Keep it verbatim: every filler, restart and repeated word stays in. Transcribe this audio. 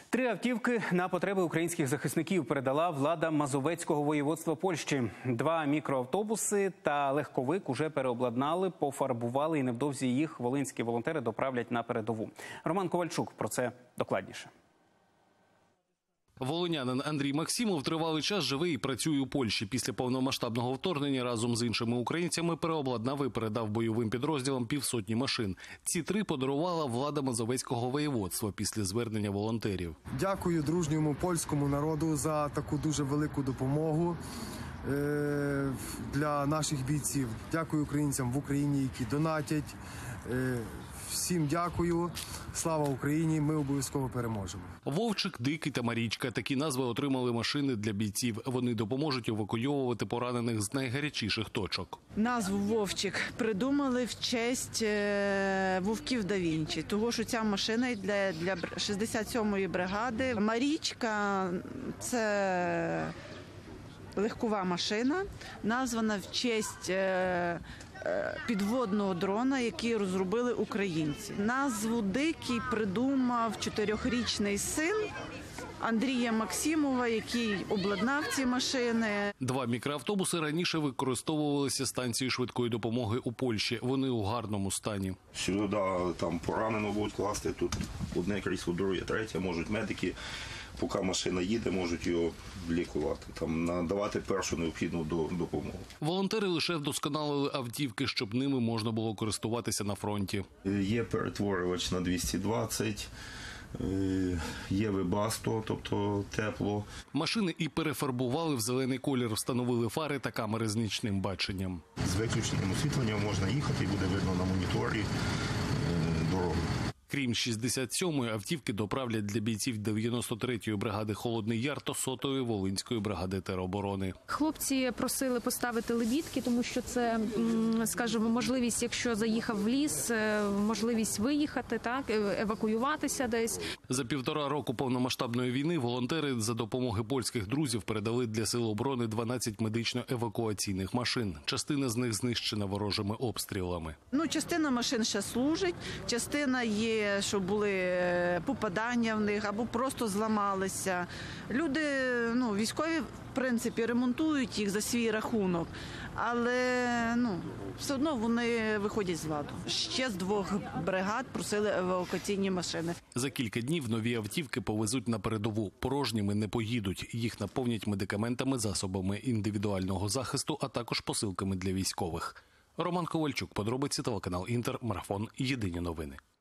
Три автівки на потреби українських захисників передала влада Мазовецького воєводства Польщі. Два мікроавтобуси та легковик уже переобладнали, пофарбували і невдовзі їх волинські волонтери доправлять на передову. Роман Ковальчук про це докладніше. Волинянин Андрій Максимов тривалий час живе і працює у Польщі. Після повномасштабного вторгнення разом з іншими українцями переобладнав і передав бойовим підрозділам півсотні машин. Ці три подарувала влада Мазовецького воєводства після звернення волонтерів. Дякую дружньому польському народу за таку дуже велику допомогу для наших бійців. Дякую українцям в Україні, які донатять. Всім дякую. Слава Україні! Ми обов'язково переможемо. Вовчик, Дикий та Марічка – такі назви отримали машини для бійців. Вони допоможуть евакуйовувати поранених з найгарячіших точок. Назву «Вовчик» придумали в честь вовків да Вінчі, тому що ця машина для, для шістдесят сьомої бригади. Марічка – це легкова машина, названа в честь підводного дрона, який розробили українці. Назву «Дикий» придумав чотирьохрічний син Андрія Максимова, який обладнав ці машини. Два мікроавтобуси раніше використовувалися станцією швидкої допомоги у Польщі. Вони у гарному стані. Сюди там поранено будуть класти, тут одне крісло, друге, третє, можуть медики, поки машина їде, можуть його лікувати, там надавати першу необхідну допомогу. Волонтери лише вдосконалили автівки, щоб ними можна було користуватися на фронті. Є перетворювач на двісті двадцять, є вебасто, тобто тепло. Машини і перефарбували в зелений колір, встановили фари та камери з нічним баченням. З виключенням освітлення можна їхати і буде видно на моніторі дорогу. Крім шістдесят сьомої, автівки доправлять для бійців дев'яносто третьої бригади «Холодний Яр» та сотої Волинської бригади тероборони. Хлопці просили поставити лебідки, тому що це, скажімо, можливість, якщо заїхав в ліс, можливість виїхати, так, евакуюватися десь. За півтора року повномасштабної війни волонтери за допомоги польських друзів передали для сил оборони дванадцять медично-евакуаційних машин. Частина з них знищена ворожими обстрілами. Ну, частина машин ще служить, частина є, що були попадання в них або просто зламалися. Люди, ну, військові, в принципі, ремонтують їх за свій рахунок, але, ну, все одно вони виходять з ладу. Ще з двох бригад просили евакуаційні машини. За кілька днів нові автівки повезуть на передову. Порожніми не поїдуть. Їх наповнять медикаментами, засобами індивідуального захисту, а також посилками для військових. Роман Ковальчук, подробиці, телеканал «Інтер», марафон «Єдині новини».